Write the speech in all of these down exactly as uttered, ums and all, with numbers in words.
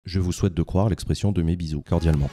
Je vous souhaite de croire l'expression de mes bisous, cordialement.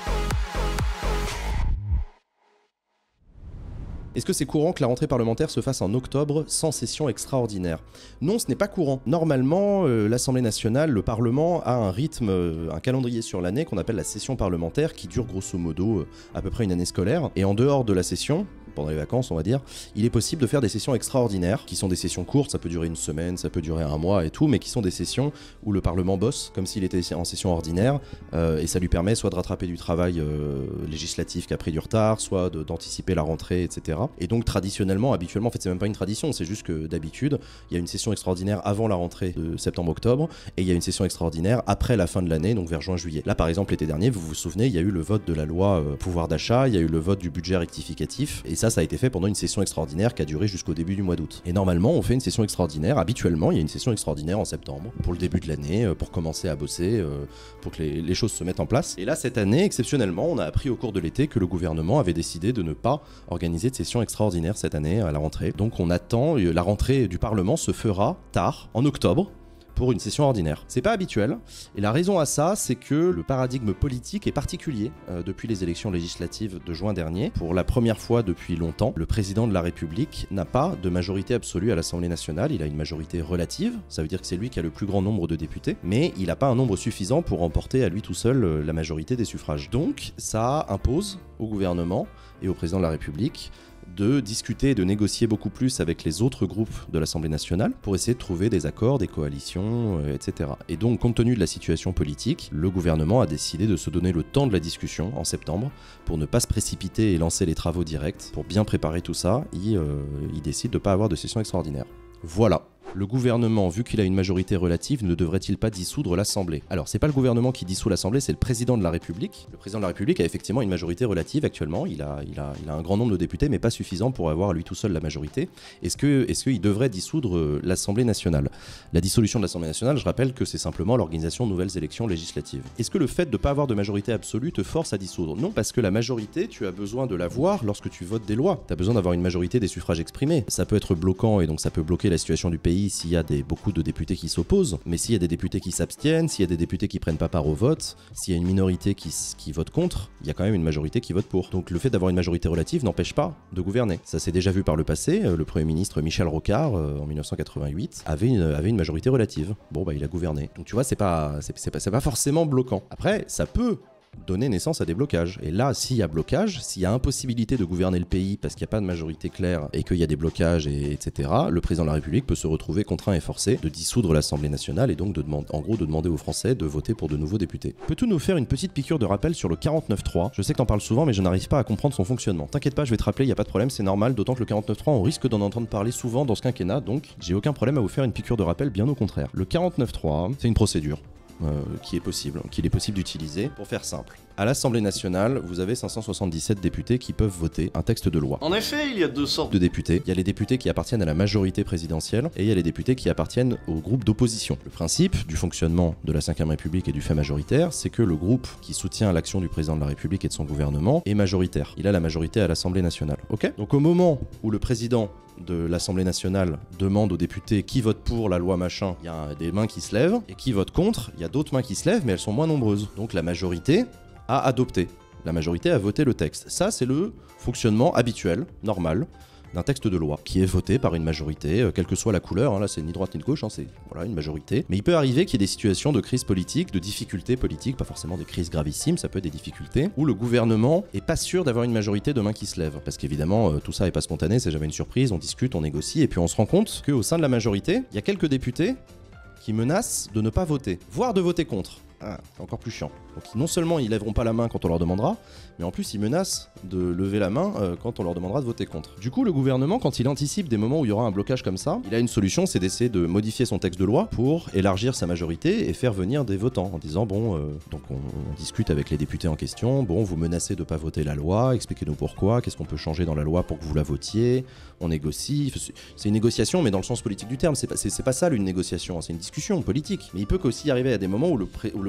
Est-ce que c'est courant que la rentrée parlementaire se fasse en octobre sans session extraordinaire? Non, ce n'est pas courant. Normalement, euh, l'Assemblée nationale, le Parlement, a un rythme, euh, un calendrier sur l'année qu'on appelle la session parlementaire qui dure grosso modo euh, à peu près une année scolaire. Et en dehors de la session, pendant les vacances on va dire, il est possible de faire des sessions extraordinaires, qui sont des sessions courtes, ça peut durer une semaine, ça peut durer un mois et tout, mais qui sont des sessions où le Parlement bosse comme s'il était en session ordinaire, euh, et ça lui permet soit de rattraper du travail euh, législatif qui a pris du retard, soit de, d'anticiper la rentrée, et cetera. Et donc traditionnellement, habituellement, en fait c'est même pas une tradition, c'est juste que d'habitude, il y a une session extraordinaire avant la rentrée de septembre-octobre, et il y a une session extraordinaire après la fin de l'année, donc vers juin-juillet. Là par exemple l'été dernier, vous vous souvenez, il y a eu le vote de la loi euh, pouvoir d'achat, il y a eu le vote du budget rectificatif, et ça, ça a été fait pendant une session extraordinaire qui a duré jusqu'au début du mois d'août. Et normalement, on fait une session extraordinaire, habituellement, il y a une session extraordinaire en septembre, pour le début de l'année, pour commencer à bosser, pour que les, les choses se mettent en place. Et là, cette année, exceptionnellement, on a appris au cours de l'été que le gouvernement avait décidé de ne pas organiser de session extraordinaire cette année à la rentrée. Donc on attend, la rentrée du Parlement se fera tard, en octobre, pour une session ordinaire. C'est pas habituel, et la raison à ça, c'est que le paradigme politique est particulier euh, depuis les élections législatives de juin dernier. Pour la première fois depuis longtemps, le président de la République n'a pas de majorité absolue à l'Assemblée nationale, il a une majorité relative, ça veut dire que c'est lui qui a le plus grand nombre de députés, mais il n'a pas un nombre suffisant pour remporter à lui tout seul euh, la majorité des suffrages. Donc ça impose au gouvernement et au président de la République de discuter et de négocier beaucoup plus avec les autres groupes de l'Assemblée nationale pour essayer de trouver des accords, des coalitions, euh, et cetera. Et donc, compte tenu de la situation politique, le gouvernement a décidé de se donner le temps de la discussion en septembre pour ne pas se précipiter et lancer les travaux directs. Pour bien préparer tout ça, il, euh, il décide de ne pas avoir de session extraordinaire. Voilà. Le gouvernement, vu qu'il a une majorité relative, ne devrait-il pas dissoudre l'Assemblée? Alors, c'est pas le gouvernement qui dissout l'Assemblée, c'est le président de la République. Le président de la République a effectivement une majorité relative actuellement. Il a, il a, il a un grand nombre de députés, mais pas suffisant pour avoir à lui tout seul la majorité. Est-ce que, est-ce qu'il devrait dissoudre l'Assemblée nationale? La dissolution de l'Assemblée nationale, je rappelle que c'est simplement l'organisation de nouvelles élections législatives. Est-ce que le fait de ne pas avoir de majorité absolue te force à dissoudre? Non, parce que la majorité, tu as besoin de l'avoir lorsque tu votes des lois. Tu as besoin d'avoir une majorité des suffrages exprimés. Ça peut être bloquant et donc ça peut bloquer la situation du pays s'il y a des, beaucoup de députés qui s'opposent, mais s'il y a des députés qui s'abstiennent, s'il y a des députés qui prennent pas part au vote, s'il y a une minorité qui, qui vote contre, il y a quand même une majorité qui vote pour. Donc le fait d'avoir une majorité relative n'empêche pas de gouverner. Ça s'est déjà vu par le passé, le Premier ministre Michel Rocard, euh, en mille neuf cent quatre-vingt-huit, avait une, avait une majorité relative. Bon bah il a gouverné. Donc tu vois, c'est pas, c'est, c'est pas, c'est pas forcément bloquant. Après, ça peut donner naissance à des blocages. Et là, s'il y a blocage, s'il y a impossibilité de gouverner le pays parce qu'il n'y a pas de majorité claire et qu'il y a des blocages, et, etc., le président de la République peut se retrouver contraint et forcé de dissoudre l'Assemblée nationale et donc de demander, en gros de demander aux Français de voter pour de nouveaux députés. Peux-tu nous faire une petite piqûre de rappel sur le quarante-neuf trois? Je sais que t'en parles souvent, mais je n'arrive pas à comprendre son fonctionnement. T'inquiète pas, je vais te rappeler, il n'y a pas de problème, c'est normal, d'autant que le quarante-neuf trois, on risque d'en entendre parler souvent dans ce quinquennat, donc j'ai aucun problème à vous faire une piqûre de rappel, bien au contraire. Le quarante-neuf trois, c'est une procédure. Euh, qui est possible, qu'il est possible d'utiliser. Pour faire simple, à l'Assemblée nationale, vous avez cinq cent soixante-dix-sept députés qui peuvent voter un texte de loi. En effet, il y a deux sortes de députés. Il y a les députés qui appartiennent à la majorité présidentielle et il y a les députés qui appartiennent au groupe d'opposition. Le principe du fonctionnement de la cinquième République et du fait majoritaire, c'est que le groupe qui soutient l'action du président de la République et de son gouvernement est majoritaire. Il a la majorité à l'Assemblée nationale. Ok ? Donc au moment où le président de l'Assemblée nationale demande aux députés qui vote pour la loi machin, il y a des mains qui se lèvent, et qui vote contre, il y a d'autres mains qui se lèvent, mais elles sont moins nombreuses. Donc la majorité a adopté. La majorité a voté le texte. Ça, c'est le fonctionnement habituel, normal, d'un texte de loi, qui est voté par une majorité, euh, quelle que soit la couleur, hein, là c'est ni droite ni de gauche, hein, c'est voilà, une majorité. Mais il peut arriver qu'il y ait des situations de crise politique, de difficultés politiques, pas forcément des crises gravissimes, ça peut être des difficultés, où le gouvernement est pas sûr d'avoir une majorité de mains qui se lèvent. Parce qu'évidemment, euh, tout ça est pas spontané, c'est jamais une surprise, on discute, on négocie, et puis on se rend compte qu'au sein de la majorité, il y a quelques députés qui menacent de ne pas voter, voire de voter contre. Ah, c'est encore plus chiant. Donc non seulement ils lèveront pas la main quand on leur demandera, mais en plus ils menacent de lever la main euh, quand on leur demandera de voter contre. Du coup, le gouvernement, quand il anticipe des moments où il y aura un blocage comme ça, il a une solution, c'est d'essayer de modifier son texte de loi pour élargir sa majorité et faire venir des votants en disant bon, euh, donc on, on discute avec les députés en question, bon, vous menacez de pas voter la loi, expliquez-nous pourquoi, qu'est-ce qu'on peut changer dans la loi pour que vous la votiez, on négocie, c'est une négociation mais dans le sens politique du terme, c'est pas, c'est, c'est pas ça une négociation, c'est une discussion politique. Mais il peut qu'aussi arriver à des moments où le, pré, où le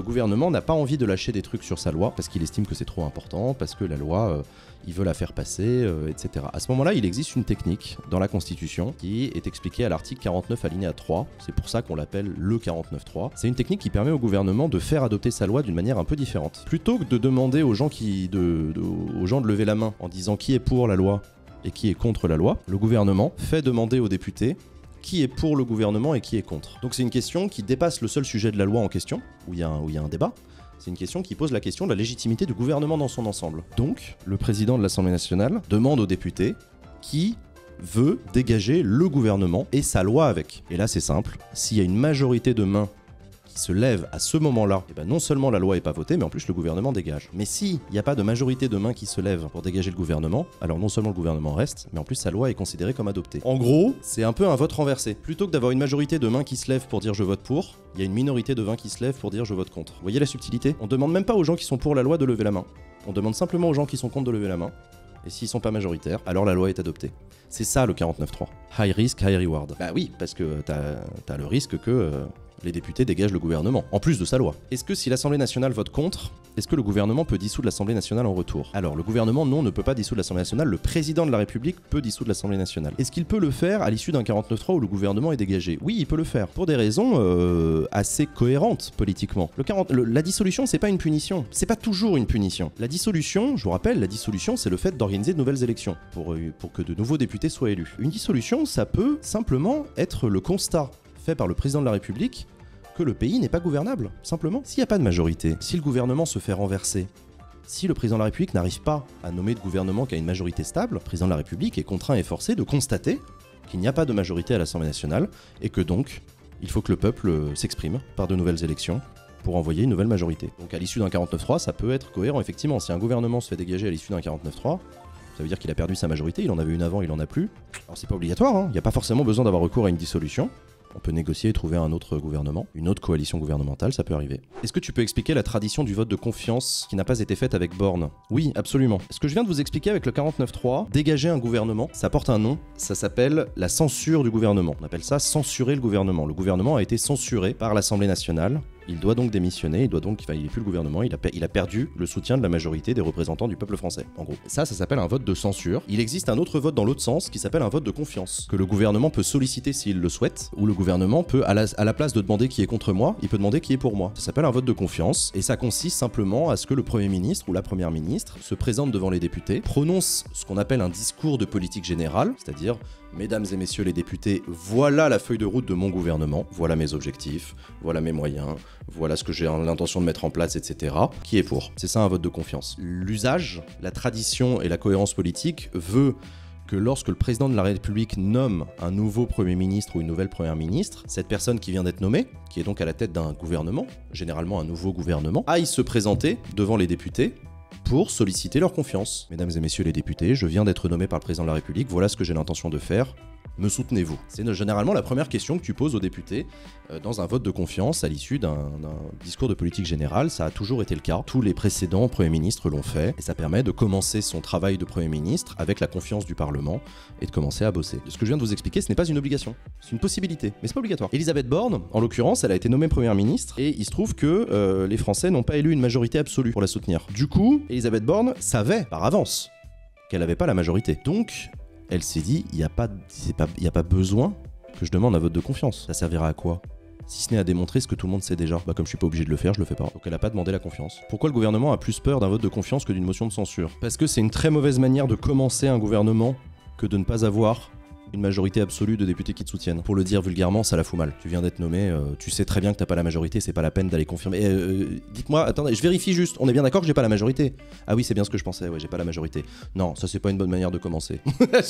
le gouvernement n'a pas envie de lâcher des trucs sur sa loi, parce qu'il estime que c'est trop important, parce que la loi, euh, il veut la faire passer, euh, et cetera. À ce moment-là, il existe une technique dans la Constitution qui est expliquée à l'article quarante-neuf alinéa trois, c'est pour ça qu'on l'appelle le quarante-neuf trois. C'est une technique qui permet au gouvernement de faire adopter sa loi d'une manière un peu différente. Plutôt que de demander aux gens, qui, de, de, aux gens de lever la main en disant qui est pour la loi et qui est contre la loi, le gouvernement fait demander aux députés qui est pour le gouvernement et qui est contre. Donc c'est une question qui dépasse le seul sujet de la loi en question, où il y a un, où il y a un débat. C'est une question qui pose la question de la légitimité du gouvernement dans son ensemble. Donc, le président de l'Assemblée nationale demande aux députés qui veut dégager le gouvernement et sa loi avec. Et là, c'est simple. S'il y a une majorité de mains qui se lève à ce moment-là, et ben non seulement la loi n'est pas votée, mais en plus le gouvernement dégage. Mais s'il n'y a pas de majorité de mains qui se lèvent pour dégager le gouvernement, alors non seulement le gouvernement reste, mais en plus sa loi est considérée comme adoptée. En gros, c'est un peu un vote renversé. Plutôt que d'avoir une majorité de mains qui se lèvent pour dire je vote pour, il y a une minorité de mains qui se lèvent pour dire je vote contre. Vous voyez la subtilité? On demande même pas aux gens qui sont pour la loi de lever la main. On demande simplement aux gens qui sont contre de lever la main. Et s'ils sont pas majoritaires, alors la loi est adoptée. C'est ça le quarante-neuf trois. High risk, high reward. Bah oui, parce que t'as, t'as le risque que euh, les députés dégagent le gouvernement, en plus de sa loi. Est-ce que si l'Assemblée nationale vote contre, est-ce que le gouvernement peut dissoudre l'Assemblée nationale en retour? Alors, le gouvernement, non, ne peut pas dissoudre l'Assemblée nationale. Le président de la République peut dissoudre l'Assemblée nationale. Est-ce qu'il peut le faire à l'issue d'un quarante-neuf trois où le gouvernement est dégagé? Oui, il peut le faire, pour des raisons euh, assez cohérentes politiquement. Le quarante, le, la dissolution, c'est pas une punition. C'est pas toujours une punition. La dissolution, je vous rappelle, la dissolution, c'est le fait d'organiser de nouvelles élections pour, euh, pour que de nouveaux députés soient élus. Une dissolution, ça peut simplement être le constat fait par le président de la République que le pays n'est pas gouvernable, simplement. S'il n'y a pas de majorité, si le gouvernement se fait renverser, si le président de la République n'arrive pas à nommer de gouvernement qui a une majorité stable, le président de la République est contraint et forcé de constater qu'il n'y a pas de majorité à l'Assemblée nationale et que donc, il faut que le peuple s'exprime par de nouvelles élections pour envoyer une nouvelle majorité. Donc à l'issue d'un quarante-neuf trois, ça peut être cohérent, effectivement. Si un gouvernement se fait dégager à l'issue d'un quarante-neuf trois, ça veut dire qu'il a perdu sa majorité, il en avait une avant, il en a plus. Alors c'est pas obligatoire, hein. Il n'y a pas forcément besoin d'avoir recours à une dissolution. On peut négocier et trouver un autre gouvernement, une autre coalition gouvernementale, ça peut arriver. Est-ce que tu peux expliquer la tradition du vote de confiance qui n'a pas été faite avec Borne? Oui, absolument. Ce que je viens de vous expliquer avec le quarante-neuf trois, dégager un gouvernement, ça porte un nom, ça s'appelle la censure du gouvernement. On appelle ça censurer le gouvernement. Le gouvernement a été censuré par l'Assemblée nationale. Il doit donc démissionner, il doit donc, enfin, il n'est plus le gouvernement, il a, il a perdu le soutien de la majorité des représentants du peuple français, en gros. Ça, ça s'appelle un vote de censure. Il existe un autre vote dans l'autre sens qui s'appelle un vote de confiance, que le gouvernement peut solliciter s'il le souhaite, ou le gouvernement peut, à la, à la place de demander qui est contre moi, il peut demander qui est pour moi. Ça s'appelle un vote de confiance, et ça consiste simplement à ce que le Premier ministre ou la Première ministre se présente devant les députés, prononce ce qu'on appelle un discours de politique générale, c'est-à-dire mesdames et messieurs les députés, voilà la feuille de route de mon gouvernement, voilà mes objectifs, voilà mes moyens, voilà ce que j'ai l'intention de mettre en place, et cetera. Qui est pour? C'est ça un vote de confiance. L'usage, la tradition et la cohérence politique veut que lorsque le président de la République nomme un nouveau Premier ministre ou une nouvelle Première ministre, cette personne qui vient d'être nommée, qui est donc à la tête d'un gouvernement, généralement un nouveau gouvernement, aille se présenter devant les députés pour solliciter leur confiance. Mesdames et messieurs les députés, je viens d'être nommé par le président de la République, voilà ce que j'ai l'intention de faire. Me soutenez-vous? C'est généralement la première question que tu poses aux députés euh, dans un vote de confiance à l'issue d'un discours de politique générale. Ça a toujours été le cas. Tous les précédents premiers ministres l'ont fait et ça permet de commencer son travail de premier ministre avec la confiance du Parlement et de commencer à bosser. Ce que je viens de vous expliquer, ce n'est pas une obligation. C'est une possibilité, mais c'est pas obligatoire. Elisabeth Borne, en l'occurrence, elle a été nommée première ministre et il se trouve que euh, les Français n'ont pas élu une majorité absolue pour la soutenir. Du coup, Elisabeth Borne savait par avance qu'elle n'avait pas la majorité. Donc, elle s'est dit, il n'y a, pas, a pas besoin que je demande un vote de confiance. Ça servira à quoi? Si ce n'est à démontrer ce que tout le monde sait déjà. Bah comme je suis pas obligé de le faire, je le fais pas. Donc elle a pas demandé la confiance. Pourquoi le gouvernement a plus peur d'un vote de confiance que d'une motion de censure? Parce que c'est une très mauvaise manière de commencer un gouvernement que de ne pas avoir une majorité absolue de députés qui te soutiennent. Pour le dire vulgairement, ça la fout mal. Tu viens d'être nommé, euh, tu sais très bien que t'as pas la majorité, c'est pas la peine d'aller confirmer. Euh, Dites-moi, attendez, je vérifie juste, on est bien d'accord que j'ai pas la majorité? Ah oui, c'est bien ce que je pensais, ouais, j'ai pas la majorité. Non, ça c'est pas une bonne manière de commencer.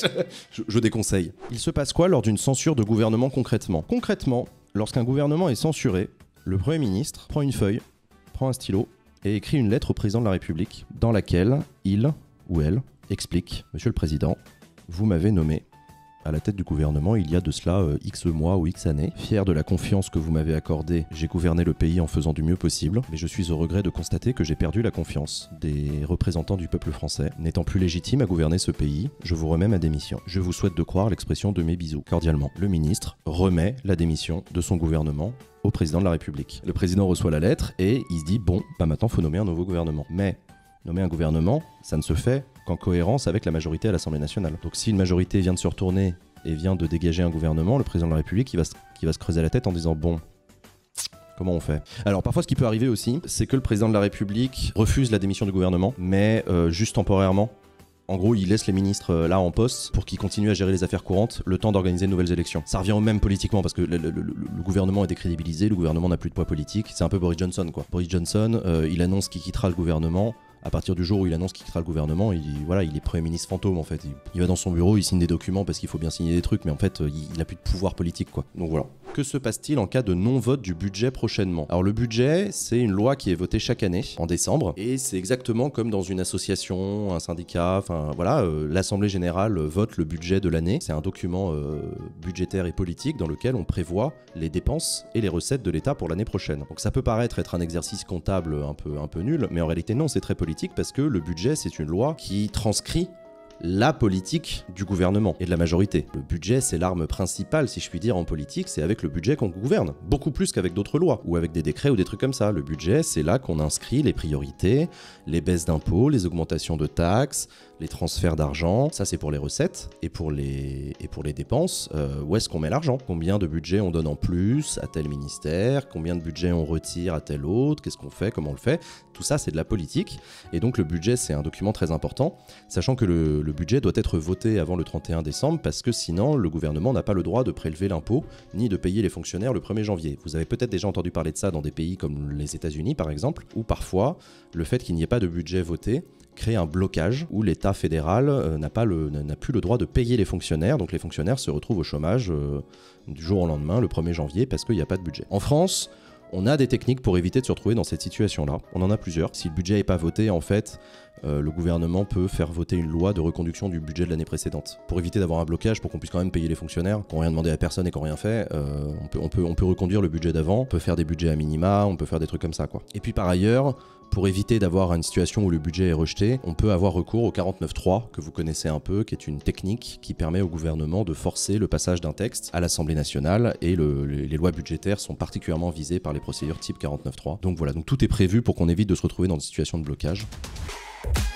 je, je déconseille. Il se passe quoi lors d'une censure de gouvernement concrètement? Concrètement, lorsqu'un gouvernement est censuré, le Premier ministre prend une feuille, prend un stylo et écrit une lettre au président de la République dans laquelle il ou elle explique: Monsieur le Président, vous m'avez nommé à la tête du gouvernement il y a de cela euh, X mois ou X années. Fier de la confiance que vous m'avez accordée, j'ai gouverné le pays en faisant du mieux possible, mais je suis au regret de constater que j'ai perdu la confiance des représentants du peuple français. N'étant plus légitime à gouverner ce pays, je vous remets ma démission. Je vous souhaite de croire l'expression de mes bisous. Cordialement, le ministre remet la démission de son gouvernement au président de la République. Le président reçoit la lettre et il se dit bon, bah maintenant faut nommer un nouveau gouvernement. Mais nommer un gouvernement, ça ne se fait qu'en cohérence avec la majorité à l'Assemblée nationale. Donc si une majorité vient de se retourner et vient de dégager un gouvernement, le président de la République il va, se, il va se creuser la tête en disant bon, comment on fait? Alors parfois ce qui peut arriver aussi, c'est que le président de la République refuse la démission du gouvernement, mais euh, juste temporairement. En gros, il laisse les ministres euh, là en poste pour qu'ils continuent à gérer les affaires courantes le temps d'organiser de nouvelles élections. Ça revient au même politiquement parce que le, le, le, le gouvernement est décrédibilisé, le gouvernement n'a plus de poids politique. C'est un peu Boris Johnson quoi. Boris Johnson, euh, il annonce qu'il quittera le gouvernement. À partir du jour où il annonce qu'il quittera le gouvernement, il, voilà, il est Premier ministre fantôme en fait. Il, il va dans son bureau, il signe des documents parce qu'il faut bien signer des trucs, mais en fait, il n'a plus de pouvoir politique quoi. Donc voilà. Que se passe-t-il en cas de non-vote du budget prochainement? Alors le budget, c'est une loi qui est votée chaque année, en décembre, et c'est exactement comme dans une association, un syndicat, enfin voilà, euh, l'Assemblée Générale vote le budget de l'année. C'est un document euh, budgétaire et politique dans lequel on prévoit les dépenses et les recettes de l'État pour l'année prochaine. Donc ça peut paraître être un exercice comptable un peu, un peu nul, mais en réalité non, c'est très politique. Parce que le budget, c'est une loi qui transcrit la politique du gouvernement et de la majorité. Le budget, c'est l'arme principale, si je puis dire, en politique, c'est avec le budget qu'on gouverne. Beaucoup plus qu'avec d'autres lois, ou avec des décrets ou des trucs comme ça. Le budget, c'est là qu'on inscrit les priorités, les baisses d'impôts, les augmentations de taxes, les transferts d'argent. Ça, c'est pour les recettes. Et pour les, et pour les dépenses, euh, où est-ce qu'on met l'argent? Combien de budget on donne en plus à tel ministère? Combien de budget on retire à tel autre? Qu'est-ce qu'on fait? Comment on le fait? Tout ça, c'est de la politique. Et donc, le budget, c'est un document très important, sachant que le, le Le budget doit être voté avant le trente et un décembre parce que sinon le gouvernement n'a pas le droit de prélever l'impôt ni de payer les fonctionnaires le premier janvier. Vous avez peut-être déjà entendu parler de ça dans des pays comme les États-Unis par exemple, où parfois le fait qu'il n'y ait pas de budget voté crée un blocage où l'État fédéral euh, n'a pas le, n'a plus le droit de payer les fonctionnaires, donc les fonctionnaires se retrouvent au chômage euh, du jour au lendemain, le premier janvier, parce qu'il n'y a pas de budget. En France, on a des techniques pour éviter de se retrouver dans cette situation-là. On en a plusieurs. Si le budget n'est pas voté, en fait, euh, le gouvernement peut faire voter une loi de reconduction du budget de l'année précédente. Pour éviter d'avoir un blocage, pour qu'on puisse quand même payer les fonctionnaires, qui n'ont rien demandé à personne et qui n'ont rien fait, euh, on, peut, on, peut, on peut reconduire le budget d'avant, on peut faire des budgets à minima, on peut faire des trucs comme ça, quoi. Et puis par ailleurs, pour éviter d'avoir une situation où le budget est rejeté, on peut avoir recours au quarante-neuf trois, que vous connaissez un peu, qui est une technique qui permet au gouvernement de forcer le passage d'un texte à l'Assemblée nationale, et le, les, les lois budgétaires sont particulièrement visées par les procédures type quarante-neuf trois. Donc voilà, donc tout est prévu pour qu'on évite de se retrouver dans des situations de blocage.